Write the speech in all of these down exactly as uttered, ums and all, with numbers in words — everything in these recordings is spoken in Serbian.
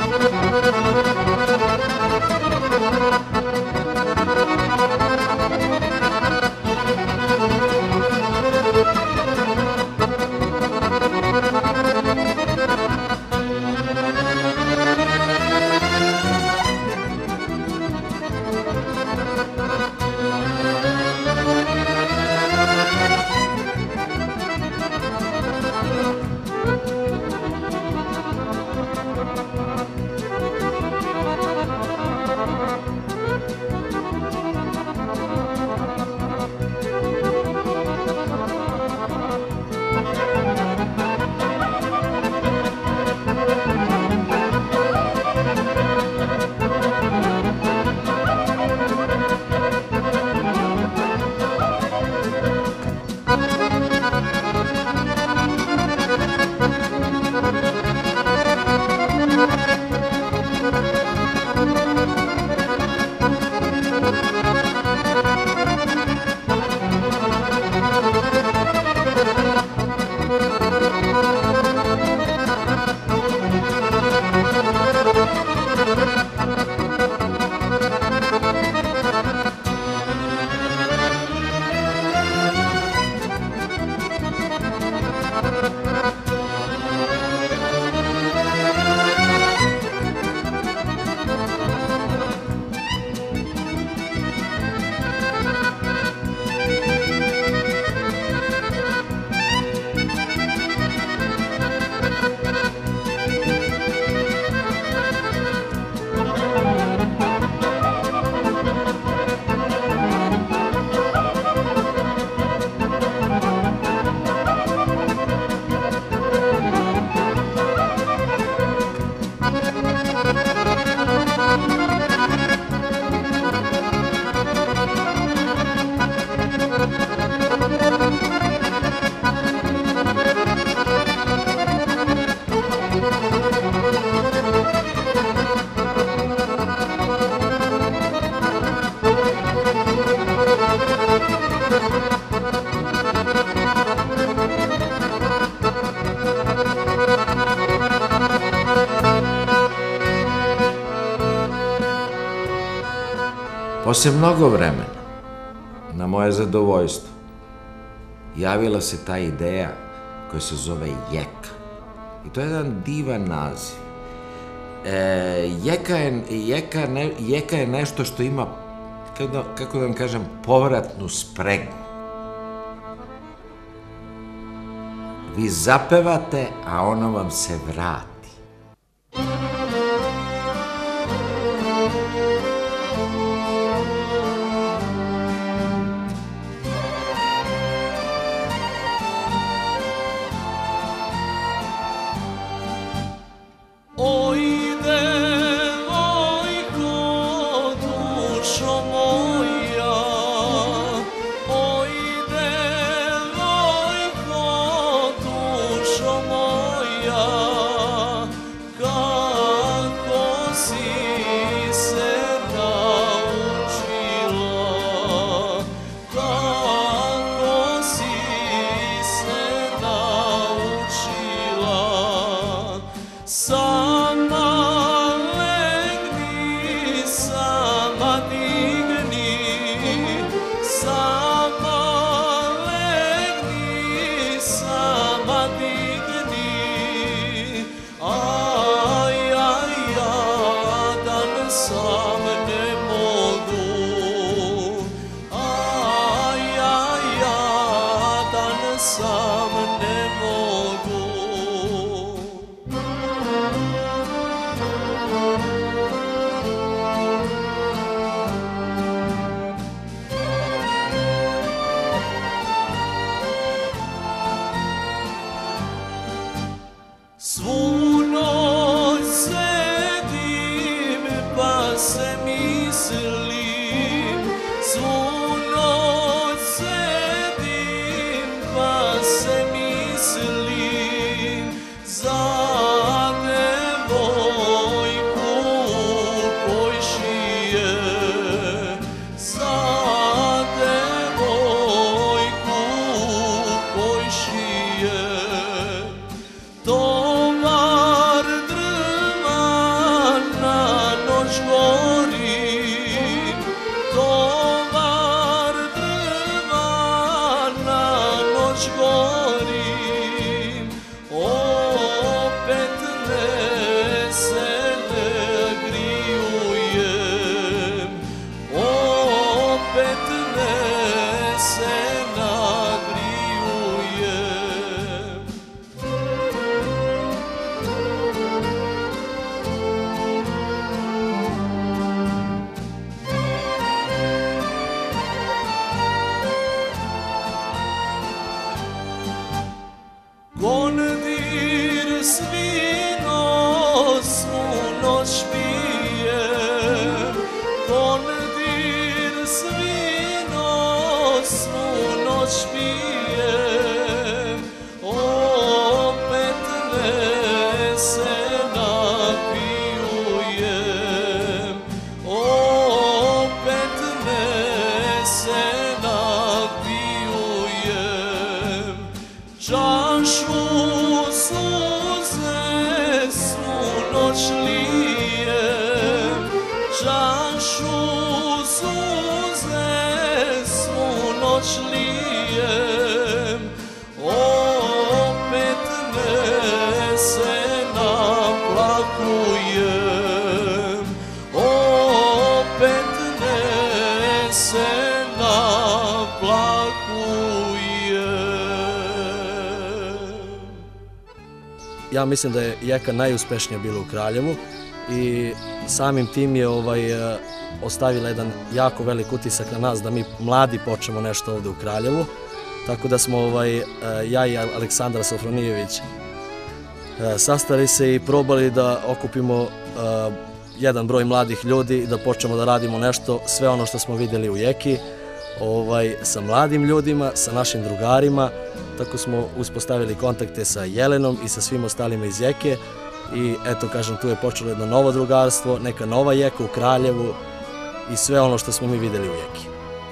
Posle mnogo vremena, na moje zadovoljstvo, javila se ta ideja koja se zove jeka. I to je jedan divan naziv. E, jeka, je, jeka, ne, jeka je nešto što ima, kako da, kako da vam kažem, povratnu spregu. Vi zapevate, a ono vam se vrati. Svu noć sedim pa se mislim, svu noć sedim pa se još gorim, opet ne se ne grijujem, opet ne se nagrijujem. Kondir svino svu noć pijem, kondir svino svu noć pijem, opet ne se napijujem, opet ne se napijujem. Čašu suze svu noć lijem, čašu suze svu noć lijem, opet ne se naplakujem, opet ne se naplakujem. Ja mislim da je Jeka najuspešnija bila u Kraljevu i samim tim je ovaj, e, ostavila jedan jako velik utisak na nas da mi mladi počnemo nešto ovde u Kraljevu. Tako da smo ovaj, e, ja i Aleksandar Sofronijević e, sastali se i probali da okupimo e, jedan broj mladih ljudi i da počnemo da radimo nešto, sve ono što smo vidjeli u Jeki, ovaj, sa mladim ljudima, sa našim drugarima. Tako smo uspostavili kontakte sa Jelenom i sa svim ostalima iz Jeke i eto, kažem, tu je počelo jedno novo drugarstvo, neka nova Jeka u Kraljevu i sve ono što smo mi vidjeli u Jeki.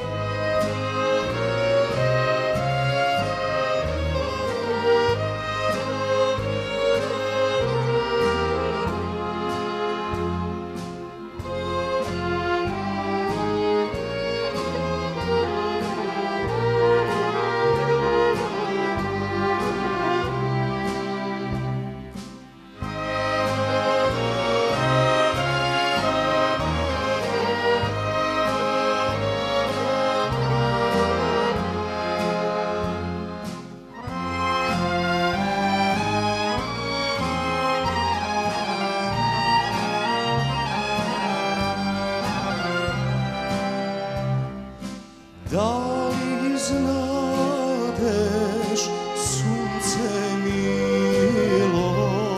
Da li znadeš, sunce milo,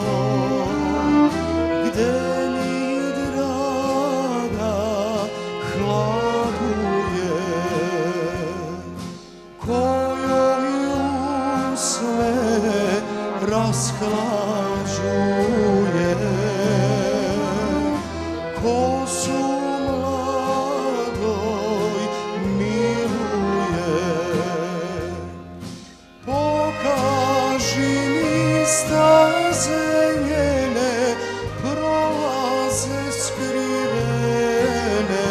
gde mi draga hladuje, kojoj usne rashlađuje, kosu mladoj miluje. Pokaži mi staze njene, prolaze skrivene,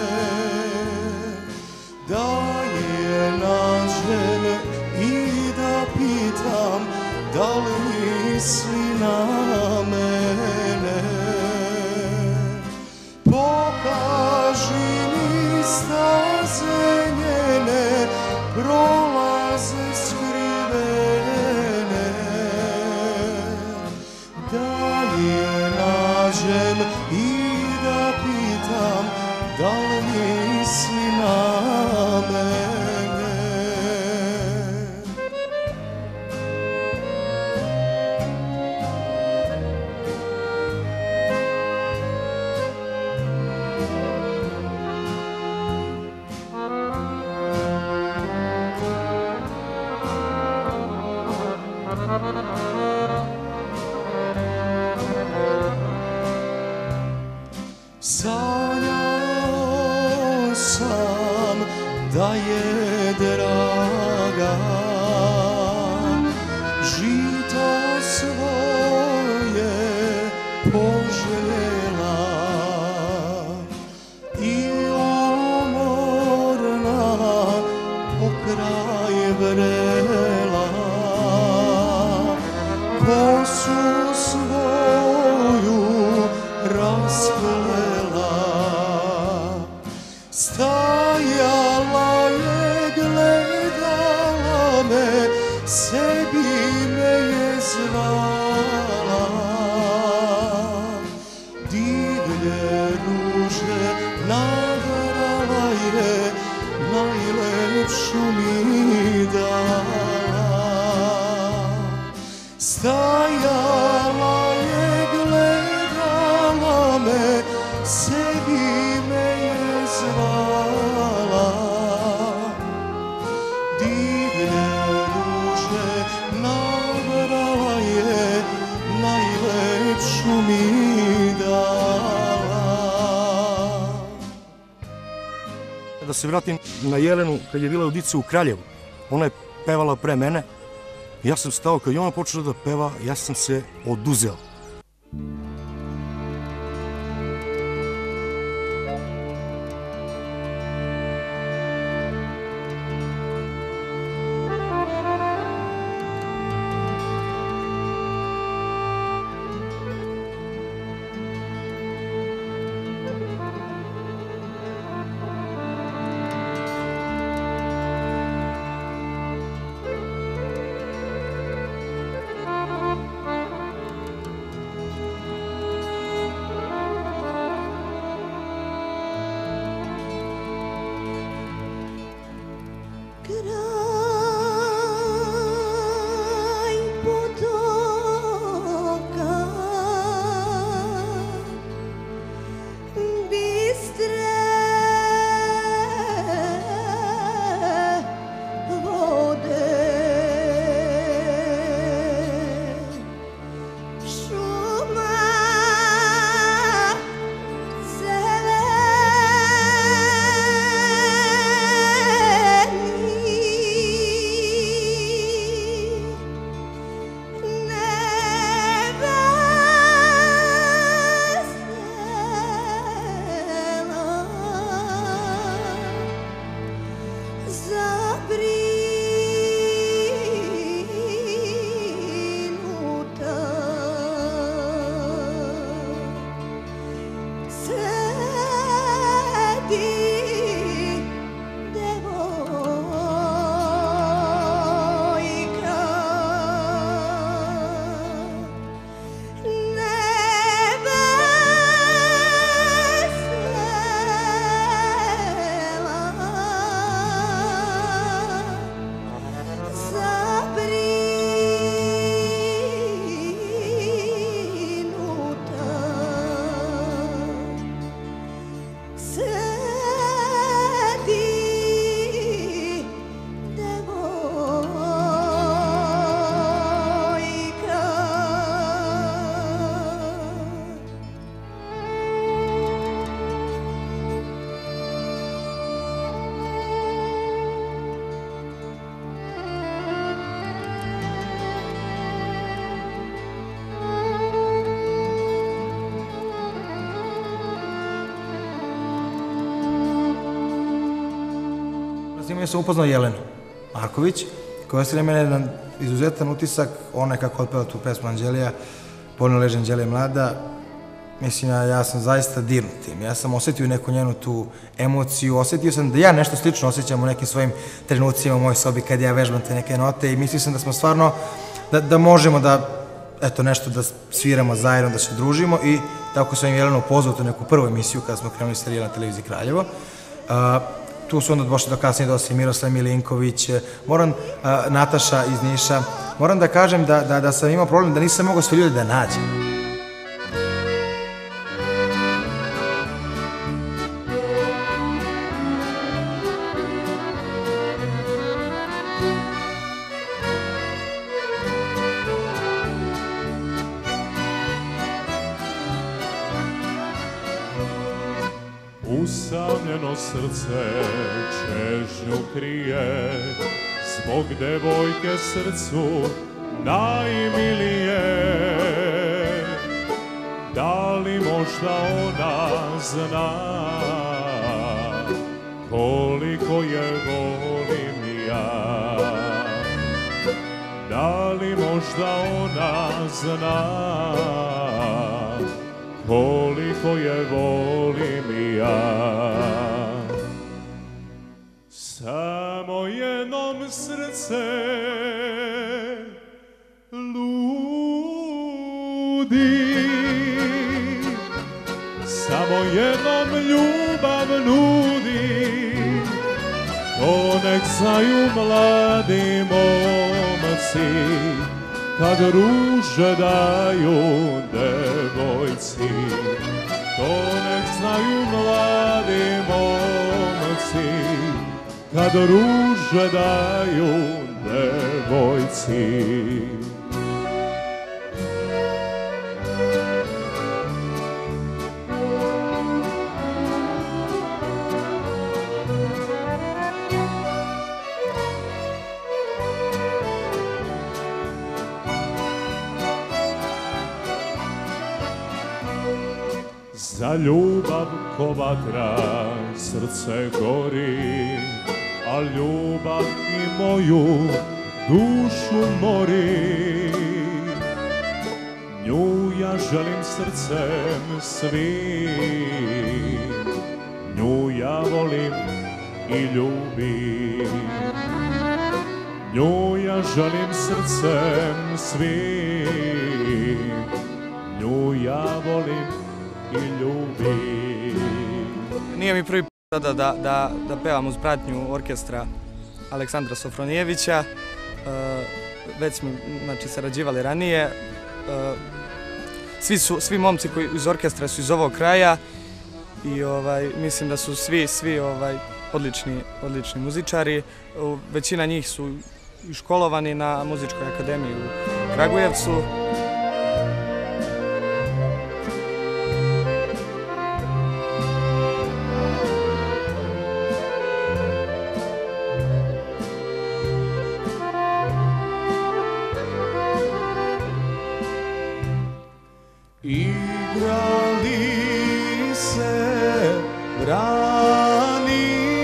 da je nađem i da pitam da li misli na mene. Pokaži mi staze njene, prolaze skrivene, da je nađem i da pitam da li misli na mene. Sanjao sam da je draga žito svoje poželjela i umorna pokraj vrela kosu svoju rasplela, stajala je, gledala me, sebi me je zvala. Divlje ruže nagrala je, najlepšu mi dala. Stajala je, gledala me, sebi me je zvala. Divlje ruže nagrala je, najlepšu mi dala. Da se vratim na Jelenu, kad je bila audicija u Kraljevu, ona je pevala pre mene, ja sam stao, kad je ona počela da peva, ja sam se oduzeo. Ja sam upoznao Jelenu Marković, koja je na mene jedan izuzetan utisak. Ona je kako otpeva tu pesmu Anđelija, Poljno leže Anđelija mlada. Mislim, ja sam zaista dirnut tim. Ja sam osetio neku njenu tu emociju, osetio sam da ja nešto slično osjećam u nekim svojim trenucima u mojoj sobi kad ja vežbam te neke note i mislio sam da smo stvarno, da, da možemo da, eto, nešto da sviramo zajedno, da se družimo i tako sam im Jelenu pozvao tu neku prvu emisiju kada smo krenuli serijal na televiziji Kraljevo. Uh, Tu su onda došli do kasnije dosta i Miroslav Milinković, moram, a, Nataša iz Niša. Moram da kažem da, da, da sam imao problem, da nisam mogao sve ljude da nađem. Usamljeno srce čežnju krije, zbog devojke srcu najmilije. Da li možda ona zna koliko je volim ja? Da li možda možda ona zna koliko je volim ja. Samo jednom srce ludi, samo jednom ljubav nudi, to nek znaju mladi momci, kad ruže daju devojci. To nek znaju mladi momci, kad ruže daju devojci. Za ljubav ko vatra srce gori, a ljubav i moju dušu mori. Nju ja želim srcem svim, nju ja volim i ljubim. Nju ja želim srcem svim, nju ja volim i ljubi. Nije mi prvi put da, da, da, da pevam uz pratnju orkestra Aleksandra Sofronijevića. E, već smo znači, sarađivali ranije. E, svi, su, svi momci koji iz orkestra su iz ovog kraja i ovaj, mislim da su svi, svi ovaj, odlični, odlični muzičari. Većina njih su i školovani na Muzičkoj akademiji u Kragujevcu. Igrali se brani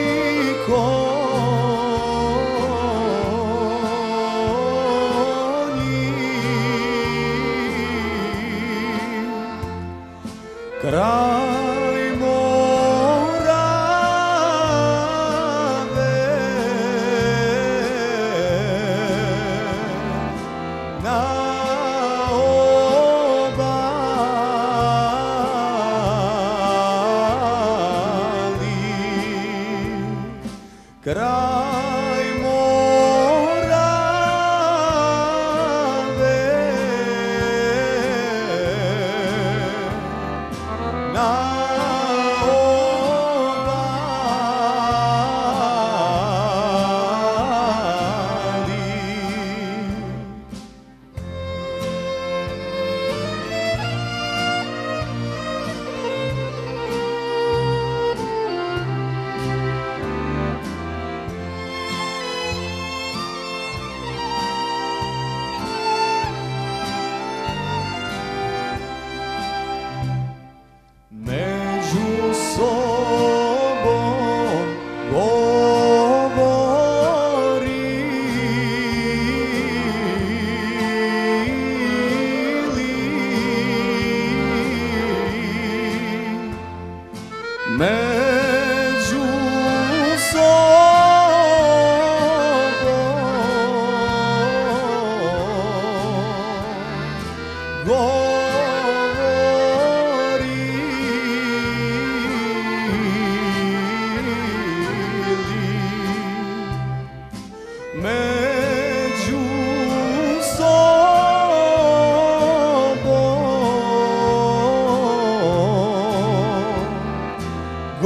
konji, kraj Morave, na kraj Morave, na obali. Među sobom govorili, među sobom među sobom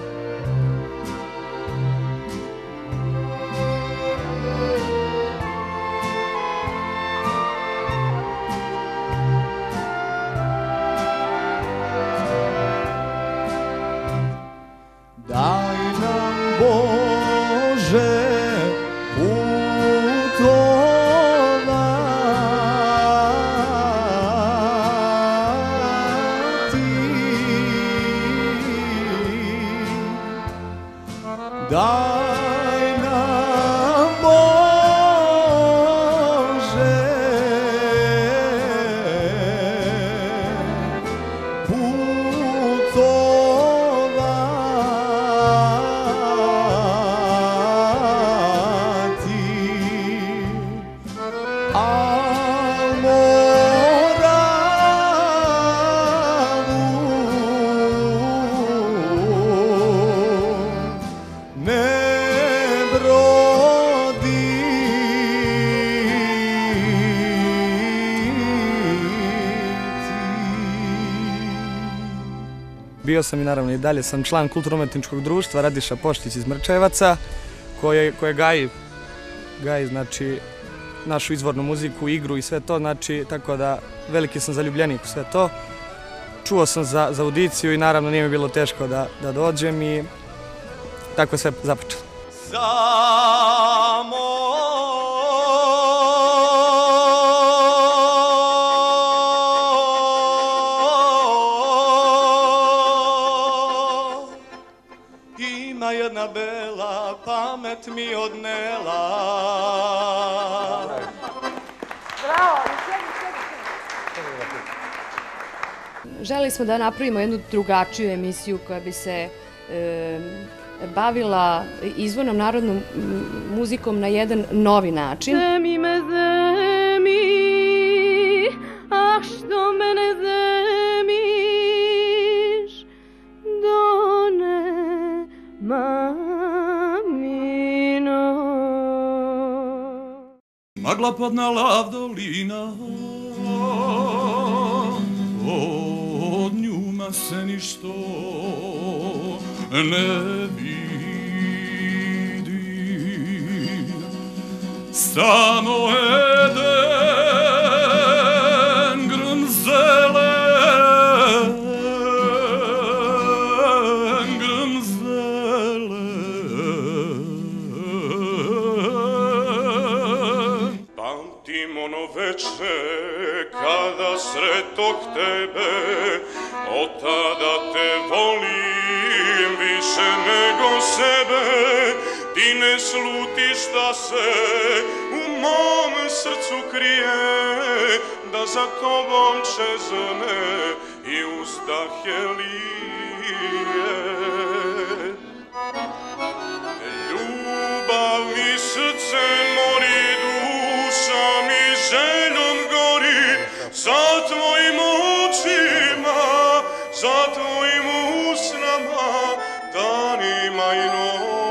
govorili. Bio sam i naravno i dalje sam član kulturno-umetničkog društva Radiša Poštić iz Mrčevaca, koje, koje gaji, gaji znači, našu izvornu muziku, igru i sve to, znači, tako da veliki sam zaljubljenik u sve to. Čuo sam za, za audiciju i naravno nije mi bilo teško da, da dođem i tako je sve započelo. Samo ima jedna bela, pamet mi odnela. Bravo, želeli smo da napravimo jednu drugačiju emisiju koja bi se e, bavila izvornom narodnom muzikom na jedan novi način. Zemi me zemi, ah što mene zemiš, done mamino. Magla padna lav dolina, od njuma se ništo ne vidi, samo eden grm zelen, grm zelen. Pamtim ono veče kada sretog tebe, od tada te volim više nego sebe. Ti ne slutiš da se u mom srcu krije, da za tobom čezne i uzdahe lije. Ljubav mi srce mori, duša mi željom gori, za tvojim očima, za tvojim usnama, danima i noćima.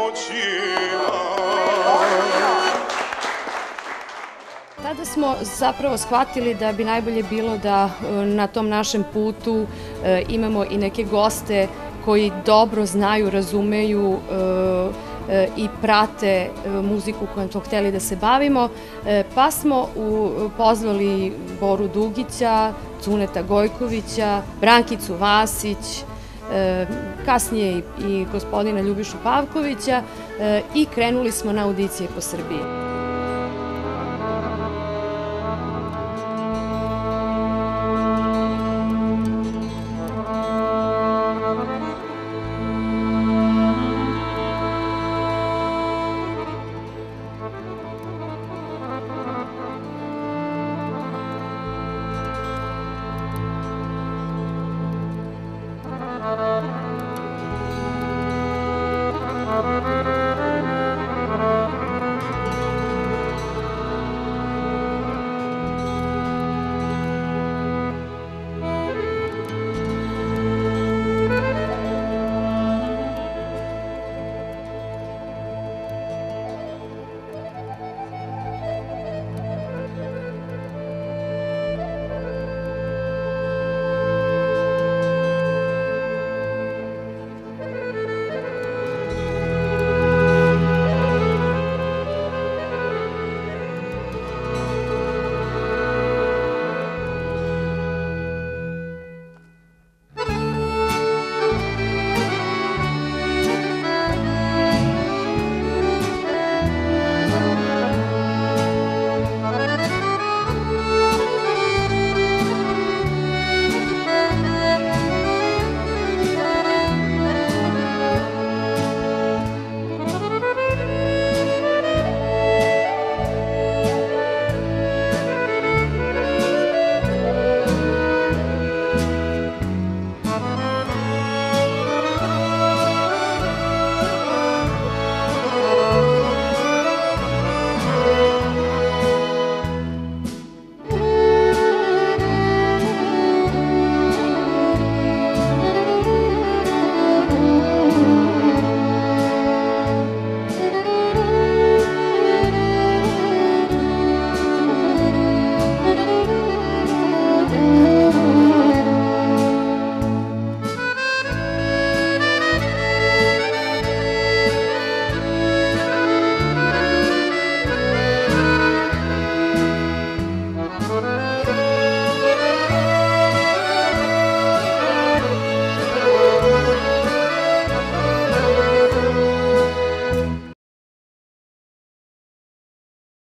Tada smo zapravo shvatili da bi najbolje bilo da na tom našem putu imamo i neke goste koji dobro znaju, razumeju i prate muziku kojom smo hteli da se bavimo, pa smo pozvali Boru Dugića, Cuneta Gojkovića, Brankicu Vasić, kasnije i gospodina Ljubišu Pavkovića i krenuli smo na audicije po Srbiji.